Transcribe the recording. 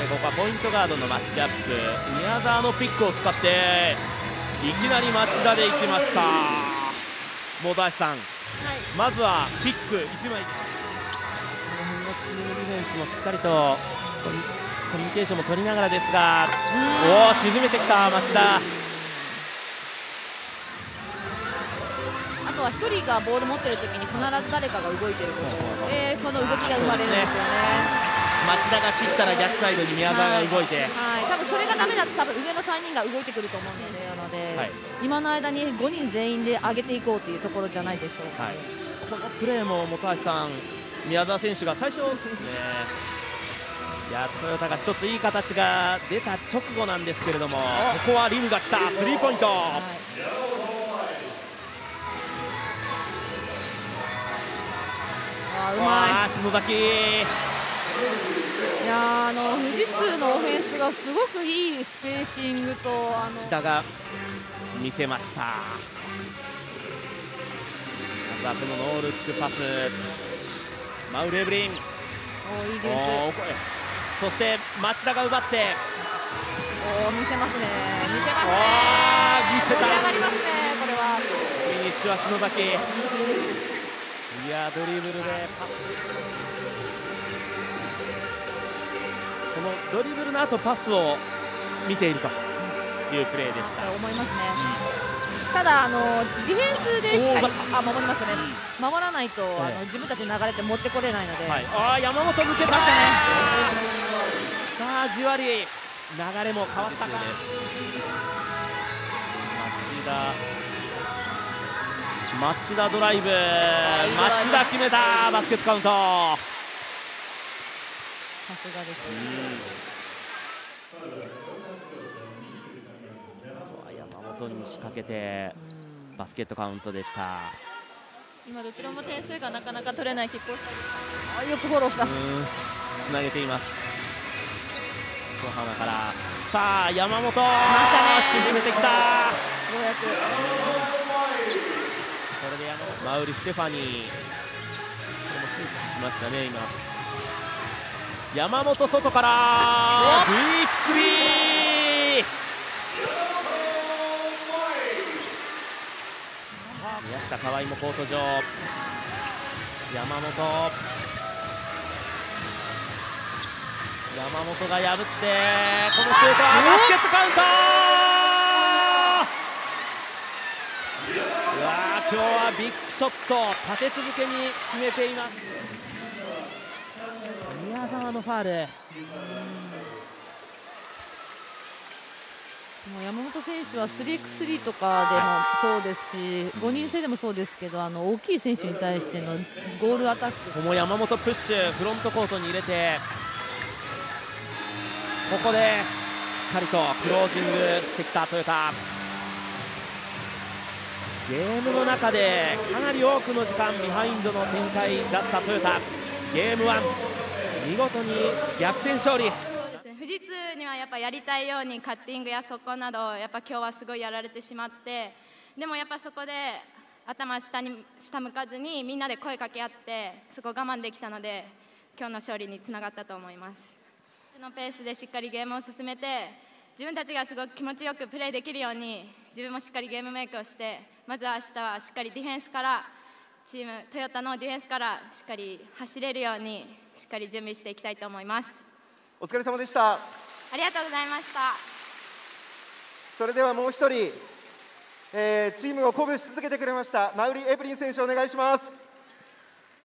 してここはポイントガードのマッチアップ、宮澤のピックを使っていきなり町田でいきました。本橋さん、まずはピック1枚でこの辺のチームディフェンスもしっかりとコミュニケーションも取りながらですが、おお沈めてきた町田。 あとは1人がボール持ってる時に必ず誰かが動いてることで、この動きが生まれるんですよね。 町田が切ったら逆サイドに宮澤が動いて、 多分それがダメだと上の3人が動いてくると思うので、今の間に5人全員で上げていこうというところじゃないでしょうか。 このプレーも本橋さん、宮澤選手が最初、いやトヨタが一ついい形が出た直後なんですけれども、ここはリムが来たスリーポイント。 うまい篠崎。 いや富士通のオフェンスがすごくいいスペーシングと北が見せました。まずはこのノールックパス、マウル・エブリン、 いいディフェンス、 そして町田が奪って、 見せますね、見せた、 盛り上がりますね、これは。 フィニッシュは篠崎。いやドリブルでこのドリブルの後パスを見ているというプレーでした。 思いますね。ただディフェンスでしっかり守りますね。守らないと自分たちの流れって持ってこれないので。 山本抜けましたね。さあじわり流れも変わったか。町田ドライブ、町田決めた、バスケットカウント。さすがですね。 山本に仕掛けてバスケットカウントでした。 今どちらも点数がなかなか取れないキックをしたよくフォローした。 つなげています。小浜からさあ山本沈めてきた。ようやくこれでマウリ・ステファニー、これもスイッチしましたね。今山本外からディープスリー。宮下河合もコート上。山本が破ってこのシュートはバスケットカウント。今日はビッグショット立て続けに決めています。宮澤のファウル。 山本選手は 3x3 とかでもそうですし、5人制でもそうですけど大きい選手に対してのゴールアタック、 ここも山本プッシュ、フロントコートに入れて、ここでしっかりとクロージングしてきたトヨタ。ゲームの中でかなり多くの時間ビハインドの展開だったトヨタ。ゲーム1見事に逆転勝利。 富士通にはやっぱやりたいようにカッティングや速攻などやっぱ今日はすごいやられてしまって、でもやっぱそこで頭下向かずにみんなで声かけ合ってそこを我慢できたので今日の勝利につながったと思います。このペースでしっかりゲームを進めて自分たちがすごく気持ちよくプレーできるように自分もしっかりゲームメイクをして、まずは明日はしっかりディフェンスからチームトヨタのディフェンスからしっかり走れるようにしっかり準備していきたいと思います。 お疲れ様でした。 ありがとうございました。 それではもう一人、チームを鼓舞し続けてくれました馬瓜エブリン選手お願いします。